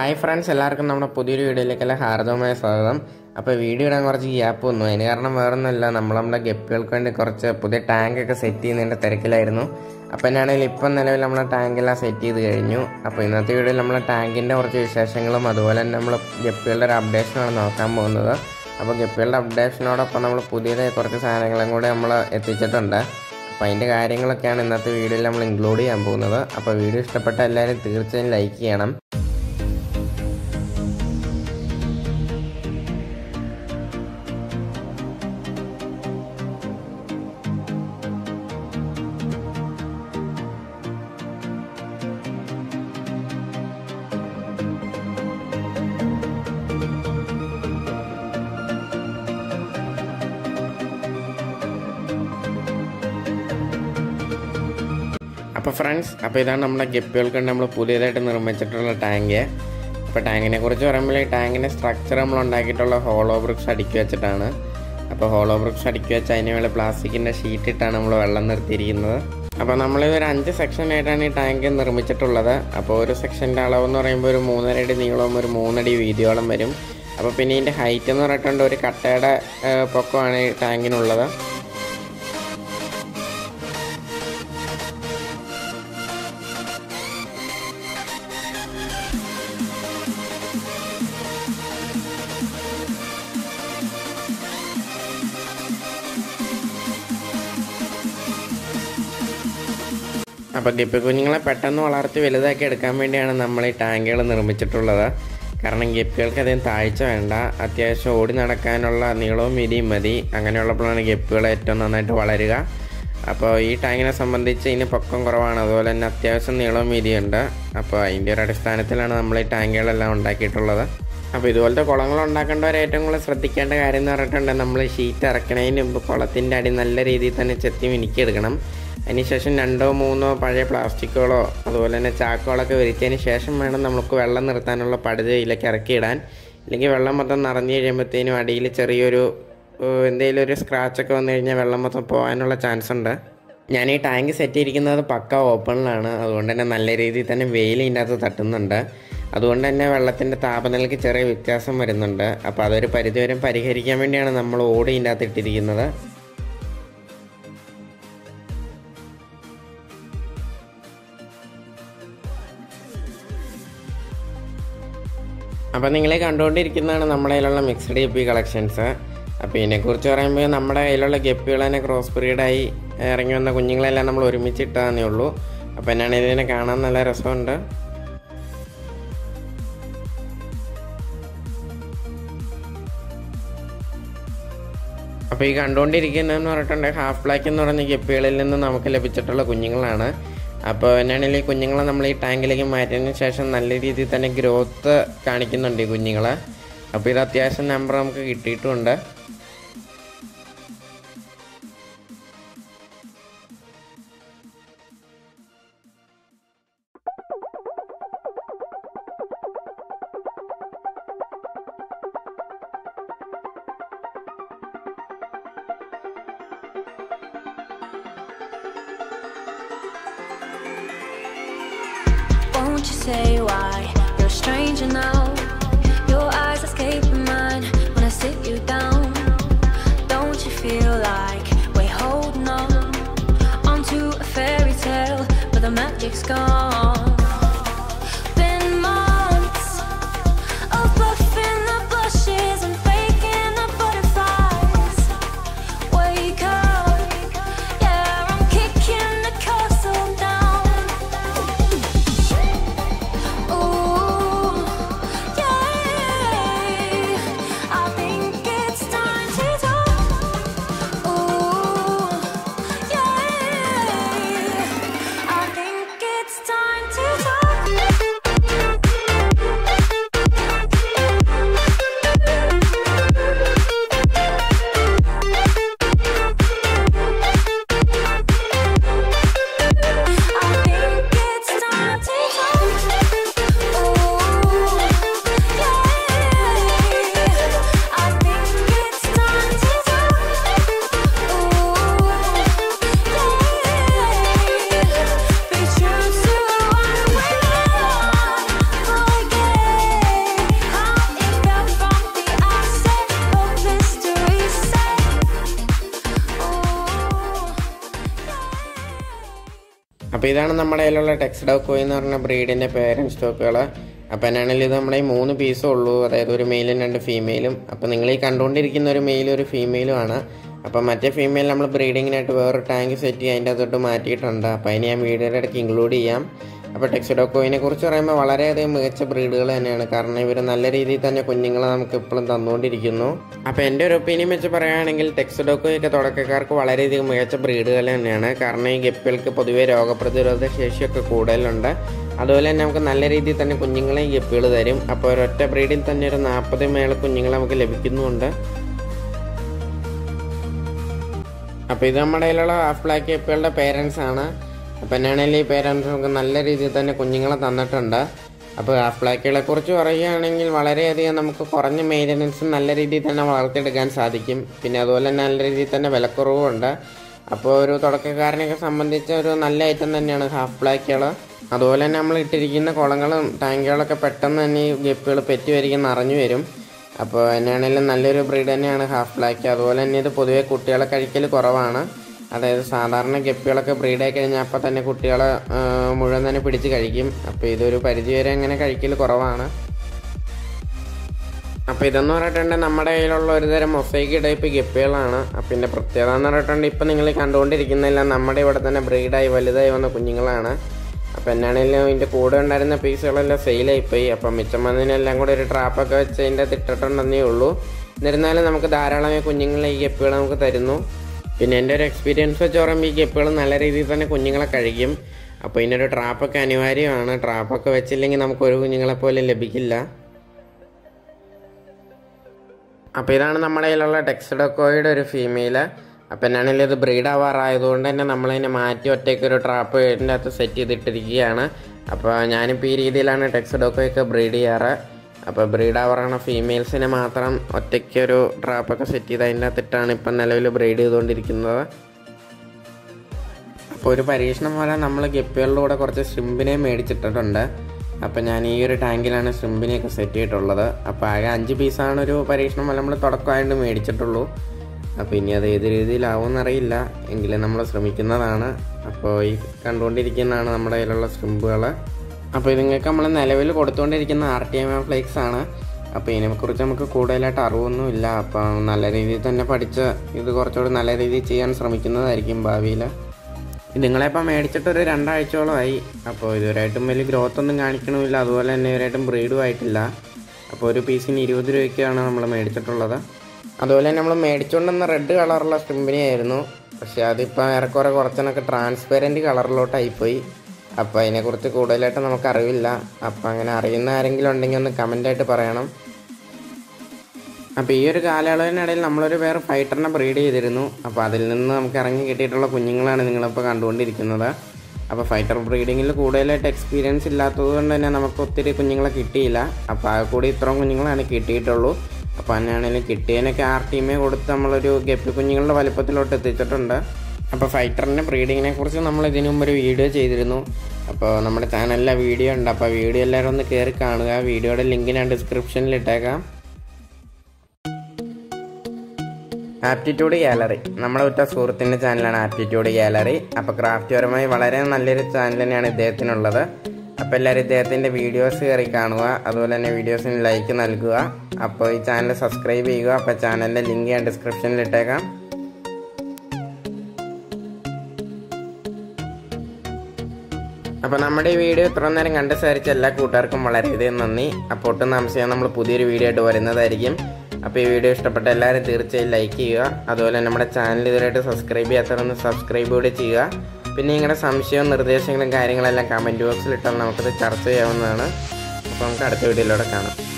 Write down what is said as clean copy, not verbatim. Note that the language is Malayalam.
ഹായ് ഫ്രണ്ട്സ്, എല്ലാവർക്കും നമ്മുടെ പുതിയൊരു വീഡിയോയിലേക്കെല്ലാം ഹാർദവമായ സ്വാഗതം. അപ്പോൾ വീഡിയോ ഇടാൻ കുറച്ച് ഗ്യാപ്പ് വന്നു. അതിന് കാരണം വേറൊന്നുമില്ല, നമ്മുടെ ഗപ്പികൾക്ക് വേണ്ടി കുറച്ച് പുതിയ ടാങ്കൊക്കെ സെറ്റ് ചെയ്യുന്നതിൻ്റെ തിരക്കിലായിരുന്നു. അപ്പോൾ എന്നാണെങ്കിൽ ഇപ്പം നിലവിൽ നമ്മളെ ടാങ്കെല്ലാം സെറ്റ് ചെയ്ത് കഴിഞ്ഞു. അപ്പോൾ ഇന്നത്തെ വീഡിയോയിൽ നമ്മളെ ടാങ്കിൻ്റെ കുറച്ച് വിശേഷങ്ങളും അതുപോലെ തന്നെ നമ്മൾ ഗപ്പികളുടെ ഒരു അപ്ഡേഷനാണ് നോക്കാൻ പോകുന്നത്. അപ്പോൾ ഗപ്പികളുടെ അപ്ഡേഷനോടൊപ്പം നമ്മൾ പുതിയതായി കുറച്ച് സാധനങ്ങളും കൂടെ നമ്മൾ എത്തിച്ചിട്ടുണ്ട്. അപ്പോൾ അതിൻ്റെ കാര്യങ്ങളൊക്കെയാണ് ഇന്നത്തെ വീഡിയോയിൽ നമ്മൾ ഇൻക്ലൂഡ് ചെയ്യാൻ പോകുന്നത്. അപ്പോൾ വീഡിയോ ഇഷ്ടപ്പെട്ട എല്ലാവരും തീർച്ചയായും ലൈക്ക് ചെയ്യണം. അപ്പോൾ ഫ്രണ്ട്സ്, അപ്പോൾ ഇതാണ് നമ്മുടെ ഗപ്പികൾക്ക് നമ്മൾ പുതിയതായിട്ട് നിർമ്മിച്ചിട്ടുള്ള ടാങ്ക്. അപ്പോൾ ടാങ്കിനെ കുറിച്ച് പറയുമ്പോൾ ഈ ടാങ്കിൻ്റെ സ്ട്രക്ചർ നമ്മൾ ഉണ്ടാക്കിയിട്ടുള്ള ഹോളോ ബ്രിക്സ് അടുക്കി വെച്ചിട്ടാണ്. അപ്പോൾ ഹോളോ ബ്രിക്സ് അടുക്കി വെച്ച് അതിന് വേണ്ടി പ്ലാസ്റ്റിക്കിൻ്റെ ഷീറ്റ് ഇട്ടാണ് നമ്മൾ വെള്ളം നിർത്തിയിരിക്കുന്നത്. അപ്പോൾ നമ്മളിതൊരു 5 സെക്ഷനായിട്ടാണ് ഈ ടാങ്ക് നിർമ്മിച്ചിട്ടുള്ളത്. അപ്പോൾ ഒരു സെക്ഷൻ്റെ അളവെന്ന് പറയുമ്പോൾ ഒരു 3.5 അടി നീളവും ഒരു 3 അടി വീതിയോളം വരും. അപ്പോൾ പിന്നെ ഇതിൻ്റെ ഹൈറ്റ് എന്ന് പറഞ്ഞിട്ടുണ്ട് ഒരു കട്ടയുടെ പൊക്കമാണ് ഈ ടാങ്കിനുള്ളത്. അപ്പോൾ ഗപ്പി കുഞ്ഞുങ്ങളെ പെട്ടെന്ന് വളർത്തി വലുതാക്കി എടുക്കാൻ വേണ്ടിയാണ് നമ്മൾ ഈ ടാങ്കുകൾ നിർമ്മിച്ചിട്ടുള്ളത്. കാരണം ഗപ്പികൾക്ക് അധികം താഴ്ച വേണ്ട, അത്യാവശ്യം ഓടി നടക്കാനുള്ള നീളവും വീതിയും മതി. അങ്ങനെയുള്ളപ്പോഴാണ് ഗപ്പികൾ ഏറ്റവും നന്നായിട്ട് വളരുക. അപ്പോൾ ഈ ടാങ്കിനെ സംബന്ധിച്ച് ഇതിന് പൊക്കം കുറവാണ്, അതുപോലെ തന്നെ അത്യാവശ്യം നീളവും വീതിയുണ്ട്. അപ്പോൾ അതിൻ്റെ ഒരു അടിസ്ഥാനത്തിലാണ് നമ്മൾ ഈ ടാങ്കുകളെല്ലാം ഉണ്ടാക്കിയിട്ടുള്ളത്. അപ്പോൾ ഇതുപോലത്തെ കുളങ്ങൾ ഉണ്ടാക്കേണ്ടവർ ഏറ്റവും കൂടുതൽ ശ്രദ്ധിക്കേണ്ട കാര്യം എന്ന് പറഞ്ഞിട്ടുണ്ടെങ്കിൽ നമ്മൾ ഷീറ്റ് ഇറക്കണതിന് മുമ്പ് കുളത്തിൻ്റെ അടി നല്ല രീതിയിൽ തന്നെ ചെത്തി മിനുക്കിയെടുക്കണം. അതിനുശേഷം 2-3 പഴയ പ്ലാസ്റ്റിക്കുകളോ അതുപോലെ തന്നെ ചാക്കുകളൊക്കെ വിരിച്ചതിന് ശേഷം വേണം നമുക്ക് വെള്ളം നിർത്താനുള്ള പടുത ഇതിലേക്ക് ഇറക്കിയിടാൻ. ഇല്ലെങ്കിൽ വെള്ളം മൊത്തം നിറഞ്ഞു കഴിയുമ്പോഴത്തേനും അടിയിൽ ചെറിയൊരു എന്തെങ്കിലും ഒരു സ്ക്രാച്ചൊക്കെ വന്നു കഴിഞ്ഞാൽ വെള്ളം മൊത്തം പോകാനുള്ള ചാൻസ് ഉണ്ട്. ഞാൻ ഈ ടാങ്ക് സെറ്റ് ചെയ്തിരിക്കുന്നത് പക്ക ഓപ്പണിലാണ്, അതുകൊണ്ട് തന്നെ നല്ല രീതിയിൽ തന്നെ വെയിൽ ഇതിൻ്റെ അകത്ത് തട്ടുന്നുണ്ട്. അതുകൊണ്ട് തന്നെ വെള്ളത്തിൻ്റെ താപനിലയ്ക്ക് ചെറിയ വ്യത്യാസം വരുന്നുണ്ട്. അപ്പോൾ അതൊരു പരിധിവരെ പരിഹരിക്കാൻ വേണ്ടിയാണ് നമ്മൾ ഓടി ഇതിൻ്റെ അകത്ത് ഇട്ടിരിക്കുന്നത്. അപ്പോൾ നിങ്ങളെ കണ്ടുകൊണ്ടിരിക്കുന്നതാണ് നമ്മുടെ കയ്യിലുള്ള മിക്സ്ഡ് ഗപ്പി കളക്ഷൻസ്. അപ്പോൾ ഇതിനെക്കുറിച്ച് പറയുമ്പോൾ നമ്മുടെ കയ്യിലുള്ള ഗപ്പികൾ തന്നെ ക്രോസ് ബ്രീഡായി ഇറങ്ങി വന്ന കുഞ്ഞുങ്ങളെല്ലാം നമ്മൾ ഒരുമിച്ചിട്ടതേ ഉള്ളൂ. അപ്പോൾ എന്നാണ് ഇതിനെ കാണാൻ നല്ല രസമുണ്ട്. അപ്പോൾ ഈ കണ്ടുകൊണ്ടിരിക്കുന്നതെന്ന് പറഞ്ഞിട്ടുണ്ടെങ്കിൽ ഹാഫ് ബ്ലാക്ക് എന്ന് പറഞ്ഞ ഗപ്പികളിൽ നിന്ന് നമുക്ക് ലഭിച്ചിട്ടുള്ള കുഞ്ഞുങ്ങളാണ്. അപ്പോൾ എന്നാണെങ്കിൽ ഈ കുഞ്ഞുങ്ങളെ നമ്മൾ ഈ ടാങ്കിലേക്ക് മാറ്റിയതിന് ശേഷം നല്ല രീതിയിൽ തന്നെ ഗ്രോത്ത് കാണിക്കുന്നുണ്ട് ഈ കുഞ്ഞുങ്ങൾ. അപ്പോൾ ഇത് അത്യാവശ്യം നമ്പർ നമുക്ക് കിട്ടിയിട്ടുമുണ്ട്. Won't you say why you're a stranger now? Your eyes escaping mine when I sit you down. Don't you feel like we're holding on onto a fairy tale, but the magic's gone? Been months of bluffing the blushes and faking the butterflies. Wake up, yeah, I'm kicking the castle down. Time to അപ്പോൾ ഇതാണ് നമ്മുടെ കയ്യിലുള്ള ടെക്സ്ഡോക്കോയ് എന്ന് പറഞ്ഞ ബ്രീഡിൻ്റെ പേരൻറ്റ് സ്റ്റോക്കുകൾ. അപ്പോൾ എന്നാണെങ്കിൽ ഇത് നമ്മുടെ ഈ 3 പീസേ ഉള്ളൂ, അതായത് ഒരു മെയിലും 2 ഫീമെയിലും. അപ്പോൾ നിങ്ങൾ ഈ കണ്ടുകൊണ്ടിരിക്കുന്ന ഒരു മെയിലും ഒരു ഫീമെയിലും ആണ്. അപ്പോൾ മറ്റേ ഫീമെയിൽ നമ്മൾ ബ്രീഡിങ്ങിനായിട്ട് വേറൊരു ടാങ്ക് സെറ്റ് ചെയ്ത് അതിൻ്റെ അകത്തോട്ട് മാറ്റിയിട്ടുണ്ട്. അപ്പോൾ അതിന് ഞാൻ വീഡിയോയുടെ ഇടയ്ക്ക് ഇൻക്ലൂഡ് ചെയ്യാം. അപ്പോൾ ടെക്സ്ഡോക്കോയിനെ കുറിച്ച് പറയുമ്പോൾ വളരെയധികം മികച്ച ബ്രീഡുകൾ തന്നെയാണ്. കാരണം ഇവർ നല്ല രീതിയിൽ തന്നെ കുഞ്ഞുങ്ങളെ നമുക്ക് ഇപ്പോഴും തന്നുകൊണ്ടിരിക്കുന്നു. അപ്പോൾ എൻ്റെ ഒരു ഒപ്പീനിയൻ വെച്ച് പറയുകയാണെങ്കിൽ ടെക്സ്ഡോക്കോയൊക്കെ തുടക്കക്കാർക്ക് വളരെയധികം മികച്ച ബ്രീഡുകൾ തന്നെയാണ്. കാരണം ഈ ഗപ്പികൾക്ക് പൊതുവേ രോഗപ്രതിരോധ ശേഷിയൊക്കെ കൂടുതലുണ്ട്. അതുപോലെ തന്നെ നമുക്ക് നല്ല രീതിയിൽ തന്നെ കുഞ്ഞുങ്ങളെ ഈ ഗപ്പികൾ തരും. അപ്പോൾ ഒരൊറ്റ ബ്രീഡിൽ തന്നെ ഒരു 40 മേലെ കുഞ്ഞുങ്ങളെ നമുക്ക് ലഭിക്കുന്നുമുണ്ട്. അപ്പോൾ ഇത് നമ്മുടെ കയ്യിലുള്ള ഹാഫ് ബ്ലാക്ക് ഗപ്പികളുടെ പേരൻസ് ആണ്. അപ്പോൾ എന്നാണെങ്കിൽ ഈ പേരൻസ് നമുക്ക് നല്ല രീതിയിൽ തന്നെ കുഞ്ഞുങ്ങളെ തന്നിട്ടുണ്ട്. അപ്പോൾ ഹാഫ് ബ്ലാക്കുകളെ കുറിച്ച് പറയുകയാണെങ്കിൽ വളരെയധികം നമുക്ക് കുറഞ്ഞ മെയിൻ്റനൻസും നല്ല രീതിയിൽ തന്നെ വളർത്തിയെടുക്കാൻ സാധിക്കും. പിന്നെ അതുപോലെ തന്നെ നല്ല രീതിയിൽ തന്നെ വിലക്കുറവുമുണ്ട്. അപ്പോൾ ഒരു തുടക്കക്കാരനെയൊക്കെ സംബന്ധിച്ച് ഒരു നല്ല ഐറ്റം തന്നെയാണ് ഹാഫ് ബ്ലാക്കുകൾ. അതുപോലെ തന്നെ നമ്മൾ ഇട്ടിരിക്കുന്ന കുളങ്ങളും ടാങ്കുകളൊക്കെ പെട്ടെന്ന് തന്നെ ഈ ഗപ്പികൾ പെറ്റി വരികയും നിറഞ്ഞു വരും. അപ്പോൾ എന്നാണെങ്കിലും നല്ലൊരു ബ്രീഡ് തന്നെയാണ് ഹാഫ് ബ്ലാക്ക്. അതുപോലെ തന്നെ ഇത് പൊതുവെ കുട്ടികളെ കഴിക്കൽ കുറവാണ്. അതായത് സാധാരണ ഗപ്പികളൊക്കെ ബ്രീഡായി കഴിഞ്ഞാൽ അപ്പോൾ തന്നെ കുട്ടികളെ മുഴുവൻ തന്നെ പിടിച്ച് കഴിക്കും. അപ്പോൾ ഇതൊരു പരിധിവരെ അങ്ങനെ കഴിക്കൽ കുറവാണ്. അപ്പോൾ ഇതെന്ന് പറഞ്ഞിട്ടുണ്ടെങ്കിൽ നമ്മുടെ കയ്യിലുള്ള ഒരുതരം മൊസൈക്ക് ടൈപ്പ് ഗപ്പികളാണ്. അപ്പോൾ ഇതിൻ്റെ പ്രത്യേകത എന്ന് പറഞ്ഞിട്ടുണ്ടെങ്കിൽ ഇപ്പോൾ നിങ്ങൾ കണ്ടുകൊണ്ടിരിക്കുന്നതെല്ലാം നമ്മുടെ ഇവിടെ തന്നെ ബ്രീഡായി വലുതായി വന്ന കുഞ്ഞുങ്ങളാണ്. അപ്പോൾ എന്നാണെങ്കിലും ഇതിൻ്റെ കൂടെ ഉണ്ടായിരുന്ന പീസുകളെല്ലാം സെയിലായിപ്പോയി. അപ്പം മിച്ചം വന്നതിനെല്ലാം കൂടെ ഒരു ട്രാപ്പൊക്കെ വെച്ച് അതിൻ്റെ അകത്ത് ഇട്ടിട്ടുണ്ടെന്നേ ഉള്ളൂ. എന്നിരുന്നാലും നമുക്ക് ധാരാളമായി കുഞ്ഞുങ്ങളെ ഈ ഗപ്പികൾ നമുക്ക് തരുന്നു. പിന്നെ എൻ്റെ ഒരു എക്സ്പീരിയൻസ് വെച്ച് പറയുമ്പോൾ ഈ ഗപ്പികൾ നല്ല രീതിയിൽ തന്നെ കുഞ്ഞുങ്ങളെ കഴിക്കും. അപ്പോൾ ഇതിനൊരു ട്രാപ്പൊക്കെ അനിവാര്യമാണ്. ട്രാപ്പൊക്കെ വെച്ചില്ലെങ്കിൽ നമുക്ക് ഒരു കുഞ്ഞുങ്ങളെ പോലും ലഭിക്കില്ല. അപ്പോൾ ഇതാണ് നമ്മുടെ കയ്യിലുള്ള ടെക്സ്ഡോക്കോയുടെ ഒരു ഫീമെയിൽ. അപ്പോൾ എന്നാണെങ്കിലും ഇത് ബ്രീഡ് ആവാറായതുകൊണ്ട് തന്നെ നമ്മളതിനെ മാറ്റി ഒറ്റയ്ക്കൊരു ട്രാപ്പ് ഇതിൻ്റെ അകത്ത് സെറ്റ് ചെയ്തിട്ടിരിക്കുകയാണ്. അപ്പോൾ ഞാനിപ്പോൾ ഈ രീതിയിലാണ് ടെക്സ്ഡോക്കോയൊക്കെ ബ്രീഡ് ചെയ്യാറ്. അപ്പോൾ ബ്രീഡ് ആവാറാണ് ഫീമെയിൽസിനെ മാത്രം ഒറ്റയ്ക്കൊരു ട്രാപ്പൊക്കെ സെറ്റ് ചെയ്ത് അതിൻ്റെ അകത്തിട്ടാണ് ഇപ്പം നിലവിൽ ബ്രീഡ് ചെയ്തുകൊണ്ടിരിക്കുന്നത്. അപ്പോൾ ഒരു പരീക്ഷണം പോലെ നമ്മൾ ഗപ്പികളുടെ കൂടെ കുറച്ച് ഷ്രിമ്പിനെ മേടിച്ചിട്ടിട്ടുണ്ട്. അപ്പോൾ ഞാൻ ഈ ഒരു ടാങ്കിലാണ് ഷ്രിമ്പിനെയൊക്കെ സെറ്റ് ചെയ്തിട്ടുള്ളത്. അപ്പോൾ ആകെ 5 പീസാണ് ഒരു പരീക്ഷണം പോലെ നമ്മൾ തുടക്കമായിട്ട് മേടിച്ചിട്ടുള്ളൂ. അപ്പോൾ ഇനി അത് ഏത് രീതിയിലാവുമെന്നറിയില്ല, എങ്കിലും നമ്മൾ ശ്രമിക്കുന്നതാണ്. അപ്പോൾ ഈ കണ്ടുകൊണ്ടിരിക്കുന്നതാണ് നമ്മുടെ കയ്യിലുള്ള ഷ്രിമ്പുകൾ. അപ്പോൾ ഇതിങ്ങൾക്ക് നമ്മൾ നിലവിൽ കൊടുത്തുകൊണ്ടിരിക്കുന്ന RTMA ഫ്ലേക്സ് ആണ്. അപ്പോൾ ഇതിനെക്കുറിച്ച് നമുക്ക് കൂടുതലായിട്ട് അറിവൊന്നുമില്ല. അപ്പം നല്ല രീതിയിൽ തന്നെ പഠിച്ച് ഇത് കുറച്ചുകൂടി നല്ല രീതിയിൽ ചെയ്യാൻ ശ്രമിക്കുന്നതായിരിക്കും ഭാവിയിൽ. നിങ്ങളിപ്പോൾ മേടിച്ചിട്ടൊരു 2 ആഴ്ചയോളമായി. അപ്പോൾ ഇതുവരെയായിട്ടും വലിയ ഗ്രോത്ത് ഒന്നും കാണിക്കണമില്ല. അതുപോലെ തന്നെ ഇവരായിട്ടും ബ്രീഡും ആയിട്ടില്ല. അപ്പോൾ ഒരു പീസിന് 20 രൂപയ്ക്കാണ് നമ്മൾ മേടിച്ചിട്ടുള്ളത്. അതുപോലെ തന്നെ നമ്മൾ മേടിച്ചുകൊണ്ടുവന്ന റെഡ് കളറുള്ള ഷ്രിമ്പിനെയായിരുന്നു. പക്ഷേ അതിപ്പോൾ ഏറെക്കുറെ കുറച്ചൊക്കെ ട്രാൻസ്പെറൻറ്റ് കളറിലോട്ടായിപ്പോയി. അപ്പോൾ അതിനെക്കുറിച്ച് കൂടുതലായിട്ട് നമുക്ക് അറിവില്ല. അപ്പോൾ അങ്ങനെ അറിയുന്ന ആരെങ്കിലും ഉണ്ടെങ്കിൽ ഒന്ന് കമൻ്റായിട്ട് പറയണം. അപ്പോൾ ഈ ഒരു കാലയളവിനിടയിൽ നമ്മളൊരു വേറെ ഫൈറ്ററിനെ ബ്രീഡ് ചെയ്തിരുന്നു. അപ്പോൾ അതിൽ നിന്ന് നമുക്ക് ഇറങ്ങി കിട്ടിയിട്ടുള്ള കുഞ്ഞുങ്ങളാണ് നിങ്ങളിപ്പോൾ കണ്ടുകൊണ്ടിരിക്കുന്നത്. അപ്പോൾ ഫൈറ്റർ ബ്രീഡിങ്ങിൽ കൂടുതലായിട്ട് എക്സ്പീരിയൻസ് ഇല്ലാത്തത് കൊണ്ട് തന്നെ നമുക്ക് ഒത്തിരി കുഞ്ഞുങ്ങളെ കിട്ടിയില്ല. അപ്പോൾ ആ കൂടി ഇത്രയും കുഞ്ഞുങ്ങളാണ് കിട്ടിയിട്ടുള്ളൂ. അപ്പോൾ തന്നെയാണെങ്കിലും കിട്ടിയതിനൊക്കെ RTMA കൊടുത്ത് നമ്മളൊരു ഗപ്പി കുഞ്ഞുങ്ങളുടെ വലുപ്പത്തിലോട്ട് എത്തിച്ചിട്ടുണ്ട്. അപ്പോൾ ഫൈറ്ററിൻ്റെ ബ്രീഡിങ്ങിനെ കുറിച്ച് നമ്മൾ ഇതിനു മുമ്പ് ഒരു വീഡിയോ ചെയ്തിരുന്നു. അപ്പോൾ നമ്മുടെ ചാനലിലെ വീഡിയോ ഉണ്ട്. അപ്പോൾ വീഡിയോ എല്ലാവരും ഒന്ന് കയറി കാണുക. വീഡിയോയുടെ ലിങ്ക് ഞാൻ ഡിസ്ക്രിപ്ഷനിൽ ഇട്ടേക്കാം. ആപ്റ്റിറ്റ്യൂഡ് ഗാലറി നമ്മുടെ ഉറ്റ സുഹൃത്തിൻ്റെ ചാനലാണ് ആപ്റ്റിറ്റ്യൂഡ് ഗാലറി. അപ്പോൾ ക്രാഫ്റ്റ് പരമായി വളരെ നല്ലൊരു ചാനൽ തന്നെയാണ് ഇദ്ദേഹത്തിനുള്ളത്. അപ്പോൾ എല്ലാവരും ഇദ്ദേഹത്തിൻ്റെ വീഡിയോസ് കയറി കാണുക. അതുപോലെ തന്നെ വീഡിയോസിന് ലൈക്ക് നൽകുക. അപ്പോൾ ഈ ചാനൽ സബ്സ്ക്രൈബ് ചെയ്യുക. അപ്പോൾ ചാനലിൻ്റെ ലിങ്ക് ഞാൻ ഡിസ്ക്രിപ്ഷനിൽ ഇട്ടേക്കാം. അപ്പോൾ നമ്മുടെ ഈ വീഡിയോ ഇത്ര നേരം കണ്ട് സഹകരിച്ച എല്ലാ കൂട്ടുകാർക്കും വളരെയധികം നന്ദി. അപ്പോൾ ഒട്ടും താമസിയാൻ നമ്മൾ പുതിയൊരു വീഡിയോ ആയിട്ട് വരുന്നതായിരിക്കും. അപ്പോൾ ഈ വീഡിയോ ഇഷ്ടപ്പെട്ട എല്ലാവരും തീർച്ചയായും ലൈക്ക് ചെയ്യുക. അതുപോലെ നമ്മുടെ ചാനൽ ഇതുവരെയായിട്ട് സബ്സ്ക്രൈബ് ചെയ്യാത്തവരൊന്ന് സബ്സ്ക്രൈബ് കൂടി ചെയ്യുക. പിന്നെ നിങ്ങളുടെ സംശയവും നിർദ്ദേശങ്ങളും കാര്യങ്ങളെല്ലാം കമൻറ്റ് ബോക്സിൽ ഇട്ടാൽ നമുക്കത് ചർച്ച ചെയ്യാവുന്നതാണ്. അപ്പോൾ നമുക്ക് അടുത്ത വീഡിയോയിലൂടെ കാണാം.